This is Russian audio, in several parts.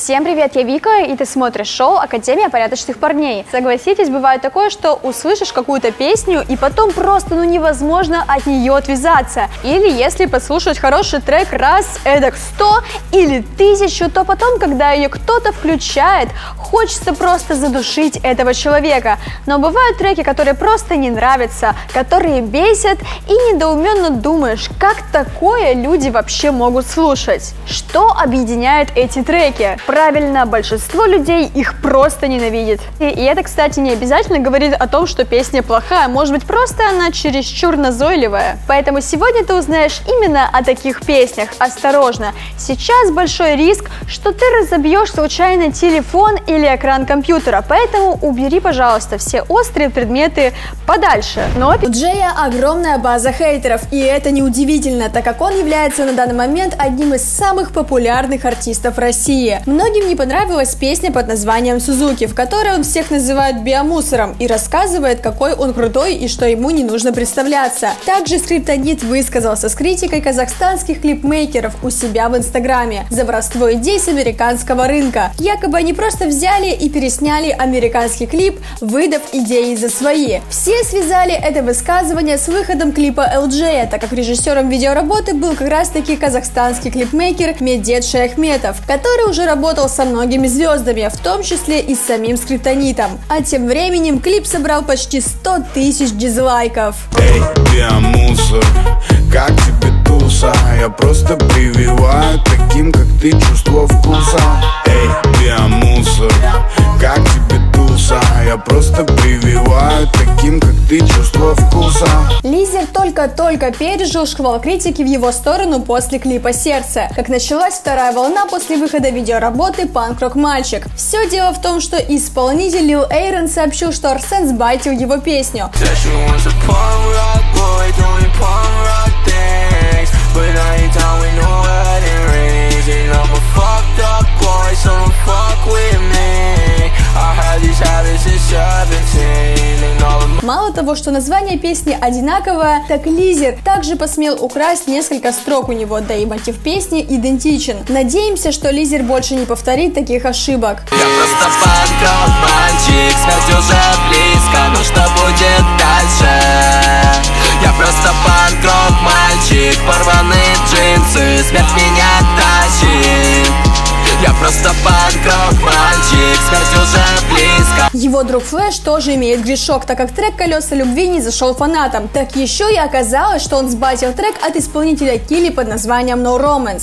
Всем привет, я Вика, и ты смотришь шоу «Академия порядочных парней». Согласитесь, бывает такое, что услышишь какую-то песню, и потом просто невозможно от нее отвязаться. Или если послушать хороший трек раз, эдак 100 или 1000, то потом, когда ее кто-то включает, хочется просто задушить этого человека. Но бывают треки, которые просто не нравятся, которые бесят, и недоуменно думаешь, как такое люди вообще могут слушать. Что объединяет эти треки? Правильно, большинство людей их просто ненавидит. И это, кстати, не обязательно говорит о том, что песня плохая, может быть, просто она чересчур назойливая. Поэтому сегодня ты узнаешь именно о таких песнях. Осторожно, сейчас большой риск, что ты разобьешь случайно телефон или экран компьютера, поэтому убери, пожалуйста, все острые предметы подальше. Но у Джея огромная база хейтеров, и это неудивительно, так как он является на данный момент одним из самых популярных артистов России. Многим не понравилась песня под названием «Сузуки», в которой он всех называет биомусором и рассказывает, какой он крутой и что ему не нужно представляться. Также Скриптонит высказался с критикой казахстанских клипмейкеров у себя в инстаграме за воровство идей с американского рынка. Якобы они просто взяли и пересняли американский клип, выдав идеи за свои. Все связали это высказывание с выходом клипа LJ, так как режиссером видеоработы был как раз таки казахстанский клипмейкер Медет Шаяхметов, который уже работал со многими звездами, в том числе и с самим Скриптонитом. А тем временем клип собрал почти 100 тысяч дизлайков. Эй, биомусор, как тебе туса? Я просто прививаю таким, как ты, чувство вкуса. Эй, биомусор, как тебе туса? Я просто прививаю таким, как ты, чувство вкуса. Лизер только-только пережил шквал критики в его сторону после клипа «Сердце», как началась вторая волна после выхода видеоработы «Панк-рок мальчик». Все дело в том, что исполнитель Лил Эйрон сообщил, что Арсен сбайтил его песню. Мало того, что название песни одинаковое, так Лизер также посмел украсть несколько строк у него, да и мотив песни идентичен. Надеемся, что Лизер больше не повторит таких ошибок. Я просто панк-рок мальчик, смерть уже близко, но что будет дальше? Я просто панк-рок мальчик, порванные джинсы, смерть меня тащит. Я просто панк-рок мальчик, смерть уже близко. Его друг Флэш тоже имеет грешок, так как трек «Колеса любви» не зашел фанатам. Так еще и оказалось, что он сбатил трек от исполнителя Килли под названием No Romance.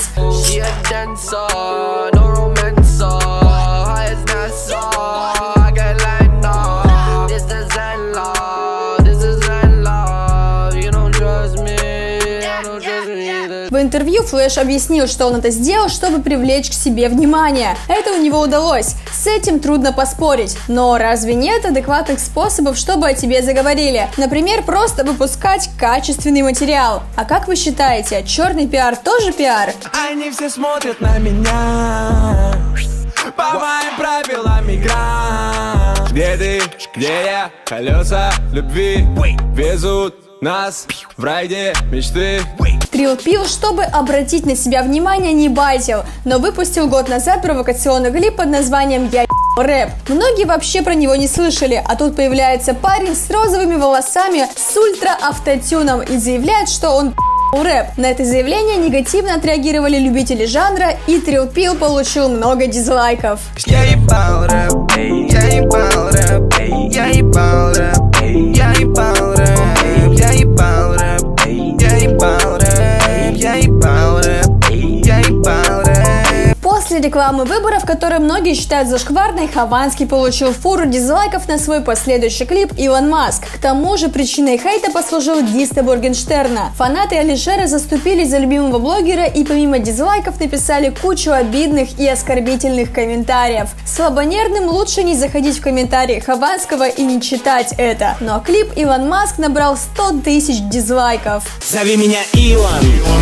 В интервью Флэш объяснил, что он это сделал, чтобы привлечь к себе внимание. Это у него удалось. С этим трудно поспорить. Но разве нет адекватных способов, чтобы о тебе заговорили? Например, просто выпускать качественный материал. А как вы считаете, черный пиар тоже пиар? Они все смотрят на меня по моим правилам игра. Где ты, где я? Колеса любви везут нас в райде мечты. Трил Пил, чтобы обратить на себя внимание, не байтил, но выпустил год назад провокационный клип под названием «Я рэп». Многие вообще про него не слышали, а тут появляется парень с розовыми волосами с ультра-автотюном и заявляет, что он рэп. На это заявление негативно отреагировали любители жанра, и Трил Пил получил много дизлайков. Я ебал рэп, я ебал рэп, я ебал рэп, я ебал рэп, я ебал рэп, я ебал рэп, я ебал рэп, я ебал рэп. После рекламы выборов, которые многие считают зашкварной, Хованский получил фуру дизлайков на свой последующий клип «Илон Маск». К тому же причиной хейта послужил дисс на Моргенштерна. Фанаты Алишера заступились за любимого блогера и помимо дизлайков написали кучу обидных и оскорбительных комментариев. Слабонервным лучше не заходить в комментарии Хованского и не читать это. Но клип «Илон Маск» набрал 100 тысяч дизлайков. Зови меня Илон.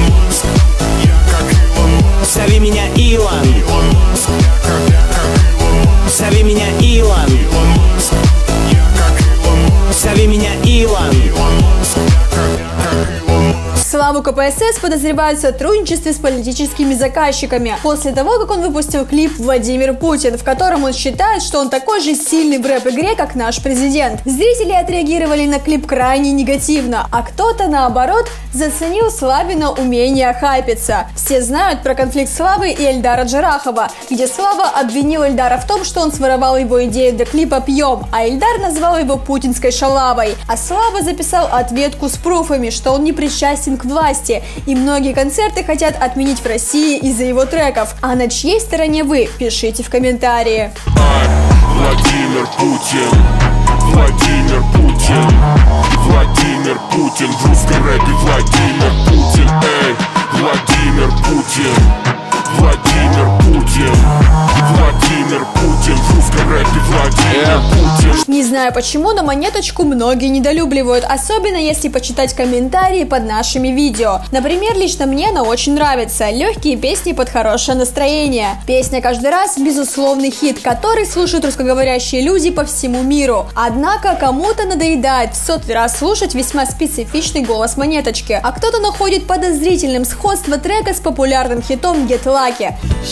Зови меня Илон. Зови меня Илон. Зови меня Илон. Славу КПСС подозревают в сотрудничестве с политическими заказчиками после того, как он выпустил клип «Владимир Путин», в котором он считает, что он такой же сильный в рэп-игре, как наш президент. Зрители отреагировали на клип крайне негативно, а кто-то, наоборот, заценил Славина умение хайпиться. Все знают про конфликт Славы и Эльдара Джарахова, где Слава обвинил Эльдара в том, что он своровал его идею для клипа «Пьем», а Эльдар назвал его путинской шалавой. А Слава записал ответку с пруфами, что он не причастен к власти, и многие концерты хотят отменить в России из-за его треков. А на чьей стороне вы? Пишите в комментарии. Владимир Путин, Владимир Путин, Владимир Путин, в русском рэпе Владимир Путин, эй, Владимир Путин, Владимир Путин, Владимир Путин, в русском рэпе Владимир Путин. Не знаю почему, но Монеточку многие недолюбливают, особенно если почитать комментарии под нашими видео. Например, лично мне она очень нравится. Легкие песни под хорошее настроение. Песня «Каждый раз» — безусловный хит, который слушают русскоговорящие люди по всему миру. Однако кому-то надоедает в сотый раз слушать весьма специфичный голос Монеточки, а кто-то находит подозрительным сходство трека с популярным хитом «Get Lucky».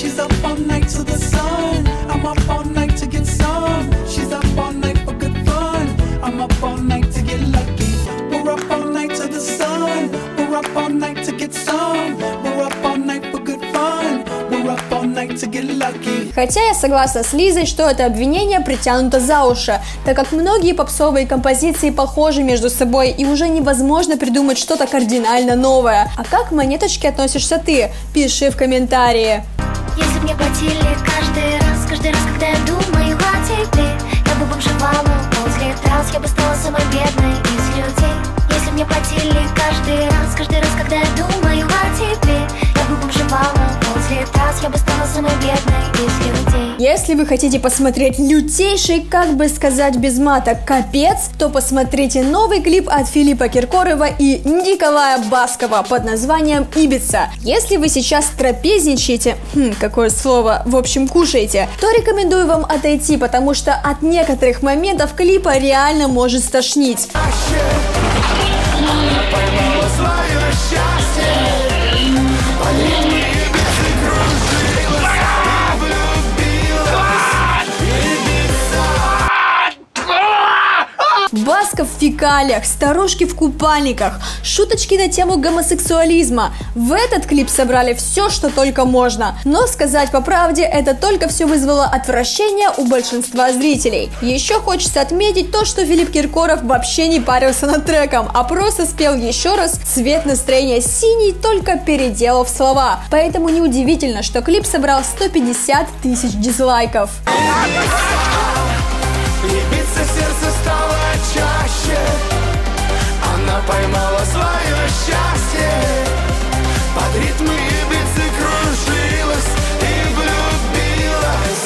Хотя я согласна с Лизой, что это обвинение притянуто за уши, так как многие попсовые композиции похожи между собой и уже невозможно придумать что-то кардинально новое. А как к Монеточке относишься ты? Пиши в комментарии. Если мне платили каждый раз, когда я думаю о тебе, я бы бомжевала возле трасс, я бы стала самой бедной из людей. Если мне платили каждый раз, когда я думаю о тебе, я бы бомжевала возле трасс, я бы стала самой бедной из людей. Если вы хотите посмотреть лютейший, как бы сказать без мата, капец, то посмотрите новый клип от Филиппа Киркорова и Николая Баскова под названием «Ибица». Если вы сейчас трапезничаете, какое слово, в общем, кушаете, то рекомендую вам отойти, потому что от некоторых моментов клипа реально может стошнить. Басков в фекалиях, старушки в купальниках, шуточки на тему гомосексуализма. В этот клип собрали все, что только можно. Но сказать по правде, это только все вызвало отвращение у большинства зрителей. Еще хочется отметить то, что Филипп Киркоров вообще не парился над треком, а просто спел еще раз цвет настроения синий, только переделав слова. Поэтому неудивительно, что клип собрал 150 тысяч дизлайков. Биться сердце стало чаще, она поймала свое счастье, под ритмы Ибицы кружилась и влюбилась.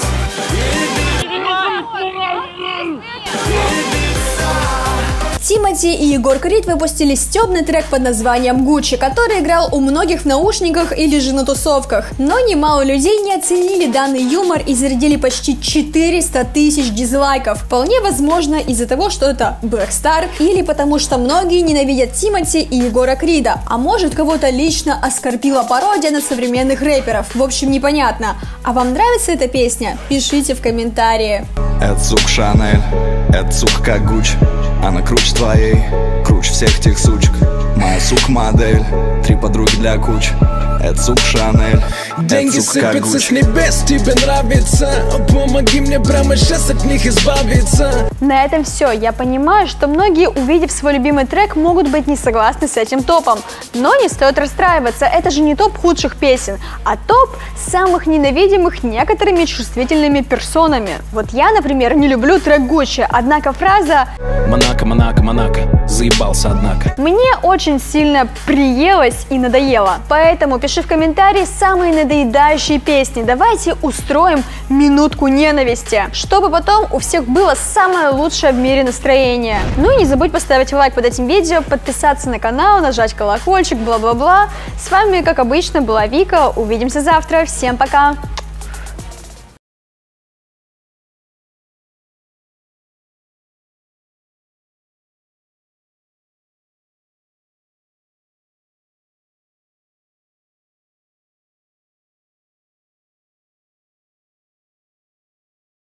Тимати и Егор Крид выпустили стебный трек под названием «Гуччи», который играл у многих в наушниках или же на тусовках. Но немало людей не оценили данный юмор и зарядили почти 400 тысяч дизлайков. Вполне возможно из-за того, что это Black Star, или потому что многие ненавидят Тимати и Егора Крида, а может кого-то лично оскорбила пародия на современных рэперов. В общем, непонятно. А вам нравится эта песня? Пишите в комментарии. Это сука Шанель, это сука как Гуччи. Она круче твоей, круче всех тех сучек. Моя сука модель, 3 подруги для кучи. Это сука Шанель, деньги сыпятся с небес, тебе нравится. Помоги мне прямо сейчас от них избавиться. На этом все. Я понимаю, что многие, увидев свой любимый трек, могут быть не согласны с этим топом. Но не стоит расстраиваться, это же не топ худших песен, а топ самых ненавидимых некоторыми чувствительными персонами. Вот я, например, не люблю трек Гуччи, однако фраза «Монако, Монако, Монако, заебался, однако» мне очень сильно приелась и надоела. Поэтому пиши в комментарии самые надоедающие песни. Давайте устроим минутку ненависти, чтобы потом у всех было самое лучшее в мире настроение. Ну и не забудь поставить лайк под этим видео, подписаться на канал, нажать колокольчик, бла-бла-бла. С вами, как обычно, была Вика. Увидимся завтра. Всем пока!